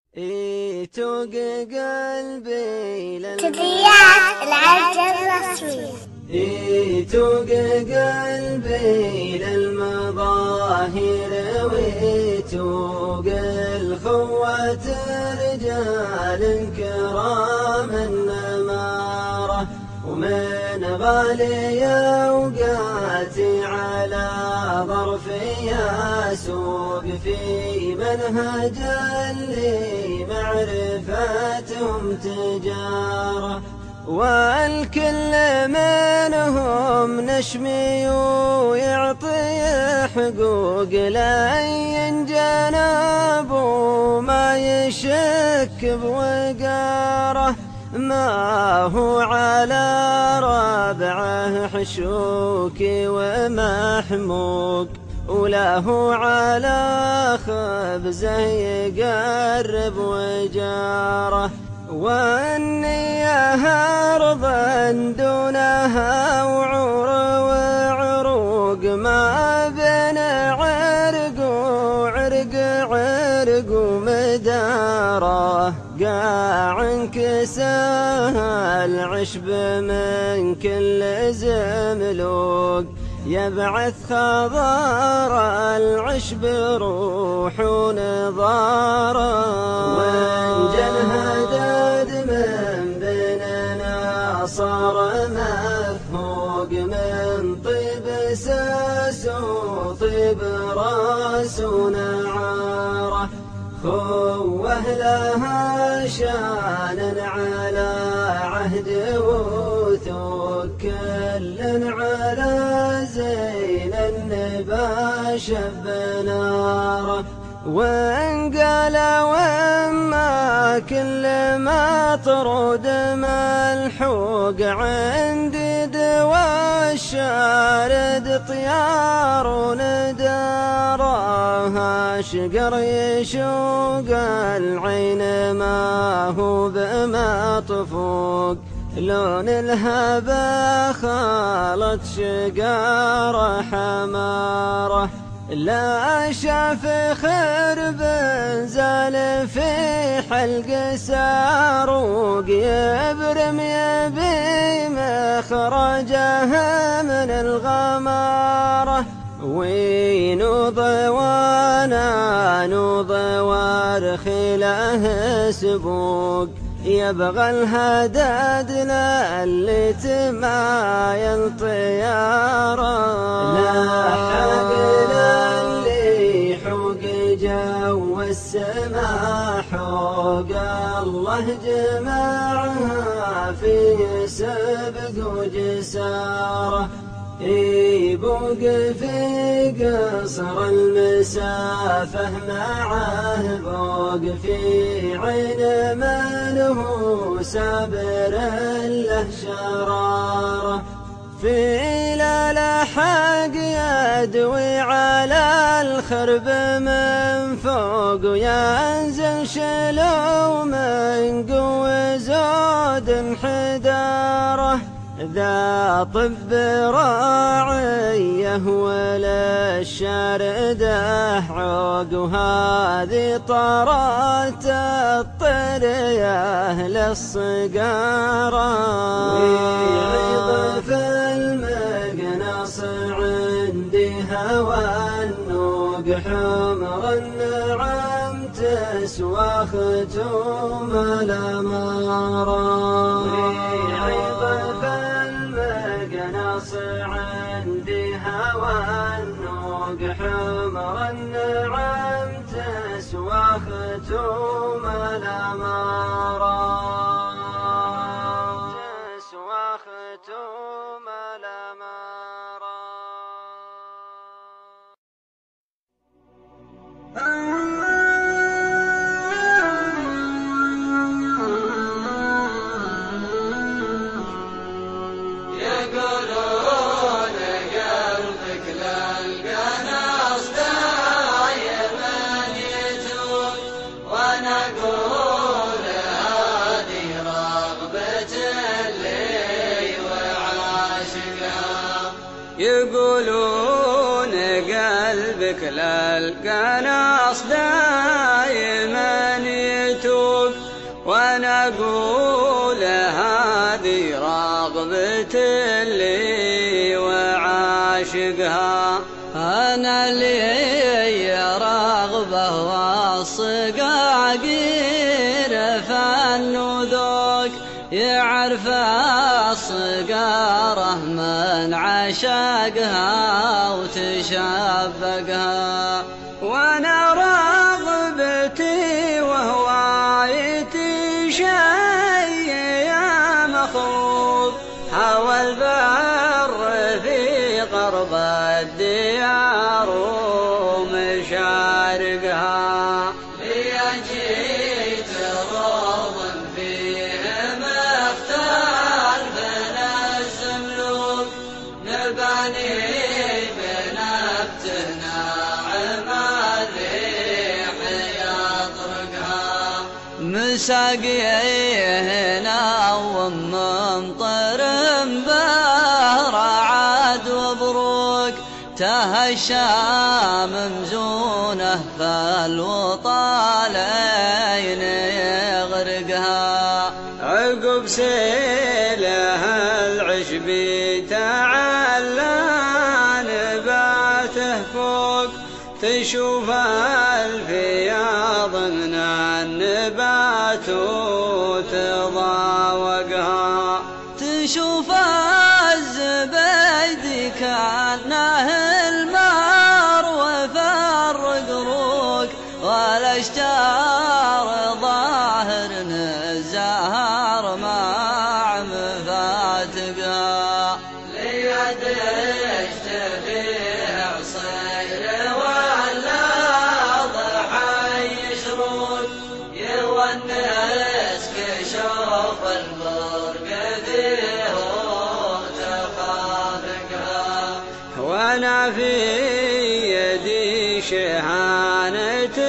توق قلبي تدريات العرج الرسمي. توق قلبي للمظاهر ويتوق الخوة رجال كرام النمارة، ومن غالي أوقاتي على ظرفي أسوق في منهج اللي معرفتهم تجارة، والكل منهم نشمي ويعطي حقوق لأي جناب وما يشك بوقاره، ما هو على ربعه حشوكي ومحموق، ولا هو على خبزه يقرب وجاره، والنية أرضا دونها وعور وعروق، ما بين عرق وعرق عرق ومداره، قاع انكساه العشب من كل زملوق، يبعث خضار العشب روح ونظاره، وانجل هدد من بيننا صار مفهوق، من طيب ساس وطيب راس ونعاره، خوه لها شان على عهد وثوق، كل على زين النباش بناره، وإن قال وما كل ما طرود ملحوق، عندي دوا الشارد طيار ونداره، شقر يشوق العين ما هو بما طفوق، لون الهبة خالط شقاره حماره، لا شاف خرب زال في حلق ساروق، يبرم يبي مخرجه من الغماره، وينوض وانا نوض وارخله سبوق، يبغى الهداد للي تمايل طياره، لا حق للي حوق جو السما حوق، الله جمعها في سبق وجساره، يبوق في قصر المسافة معه بوق، في عين من هو سابر له شراره، في للحق يدوي على الخرب من فوق، وينزل شلو من قوة زود انحداره، ذا طب راعيه ولا الشارده عوق، وهذه طرات الطريه للصقاره، ويعيض في المقناص عندي هوى النوق، حمر النعم تسوى ختوم الاماره، ويعيض في المقناص عندي هوى النوق، حمر النعم تسوى ختوم الاماره، تسوى ختوم الاماره. يقولون قلبك للقناص دايما يتوب، أقول هذه رغبة اللي وعاشقها. أنا لي رغبة والصقاقير فالنذوق يعرف الصقارة من عشقها وتشبقها. وأنا رغبتي وهوايتي شيء يا مخوض، هوى البر في غرب الديار ومشارقها. لي جيت روض فيه مختال بين الزملوك، نبني بنبتنا مساقينا وممطر بهر عاد وبروك، تهشى ممزونه فالوطالين يغرقها. عقب سيله العشب تعلى نباته فوق، تشوف الفياض من النبات وتضاوقها. تشوف الزبيد كأنه المار وفرق روق، والأشجار ظاهر الزهر مع مفاتقها. ليدشت فيه عصير ولا ضحى يشرود، يونس كشوف البرق فيه وتخافقها. وانا في يدي شهانة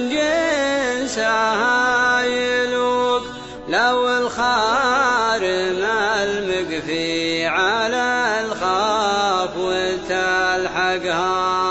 جنسها يلوق، لو الخارم المقفي على الخاف وتلحقها.